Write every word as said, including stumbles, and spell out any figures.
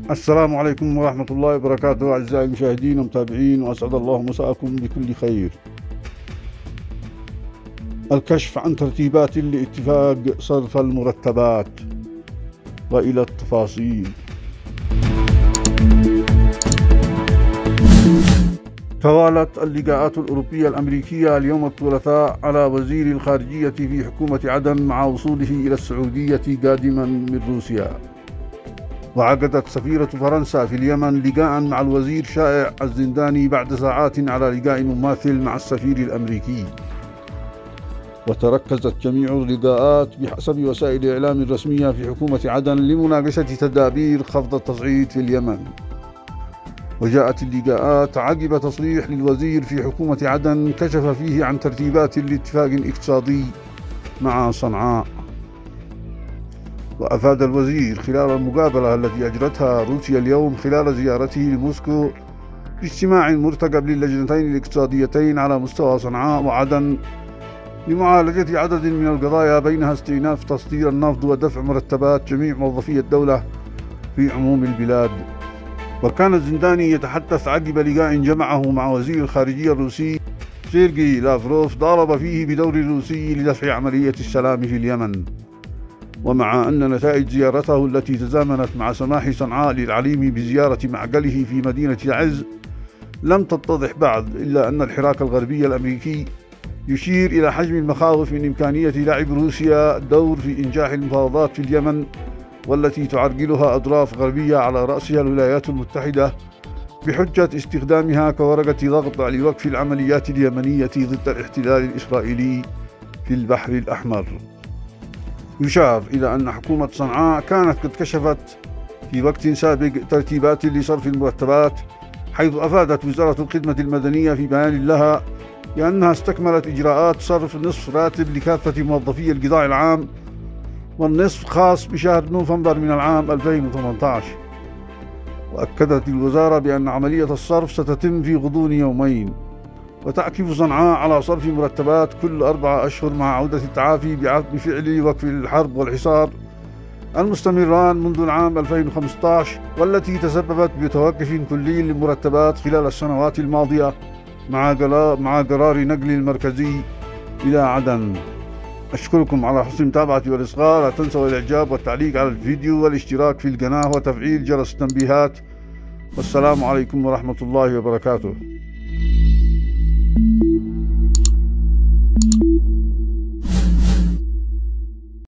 السلام عليكم ورحمة الله وبركاته أعزائي المشاهدين والمتابعين، وأسعد الله مساءكم بكل خير. الكشف عن ترتيبات لاتفاق صرف المرتبات، وإلى التفاصيل. توالت اللقاءات الأوروبية الأمريكية اليوم الثلاثاء على وزير الخارجية في حكومة عدن مع وصوله إلى السعودية قادما من روسيا. وعقدت سفيرة فرنسا في اليمن لقاء مع الوزير شائع الزنداني بعد ساعات على لقاء مماثل مع السفير الأمريكي. وتركزت جميع اللقاءات بحسب وسائل الإعلام الرسمية في حكومة عدن لمناقشة تدابير خفض التصعيد في اليمن. وجاءت اللقاءات عقب تصريح للوزير في حكومة عدن كشف فيه عن ترتيبات لاتفاق اقتصادي مع صنعاء. وأفاد الوزير خلال المقابلة التي أجرتها روسيا اليوم خلال زيارته لموسكو باجتماع مرتقب للجنتين الاقتصاديتين على مستوى صنعاء وعدن لمعالجة عدد من القضايا بينها استئناف تصدير النفط ودفع مرتبات جميع موظفي الدولة في عموم البلاد. وكان الزنداني يتحدث عقب لقاء جمعه مع وزير الخارجية الروسي سيرجي لافروف طالب فيه بدور الروسي لدفع عملية السلام في اليمن. ومع أن نتائج زيارته التي تزامنت مع سماح صنعاء للعليم بزيارة معقله في مدينة تعز لم تتضح بعد، إلا أن الحراك الغربي الأمريكي يشير إلى حجم المخاوف من إمكانية لعب روسيا دور في إنجاح المفاوضات في اليمن، والتي تعرقلها أطراف غربية على رأسها الولايات المتحدة بحجة استخدامها كورقة ضغط لوقف العمليات اليمنية ضد الاحتلال الإسرائيلي في البحر الأحمر. يشار إلى أن حكومة صنعاء كانت قد كشفت في وقت سابق ترتيبات لصرف المرتبات، حيث أفادت وزارة الخدمة المدنية في بيان لها بأنها استكملت إجراءات صرف نصف راتب لكافة موظفي القطاع العام، والنصف خاص بشهر نوفمبر من العام ألفين وثمانية عشر. وأكدت الوزارة بأن عملية الصرف ستتم في غضون يومين. وتعكف صنعاء على صرف مرتبات كل أربعة أشهر مع عودة التعافي بفعل وقف الحرب والحصار المستمران منذ العام ألفين وخمسة عشر، والتي تسببت بتوقف كلي للمرتبات خلال السنوات الماضية مع مع قرار نقل المركزي إلى عدن. أشكركم على حسن المتابعة والإصغاء. لا تنسوا الإعجاب والتعليق على الفيديو والاشتراك في القناة وتفعيل جرس التنبيهات. والسلام عليكم ورحمة الله وبركاته.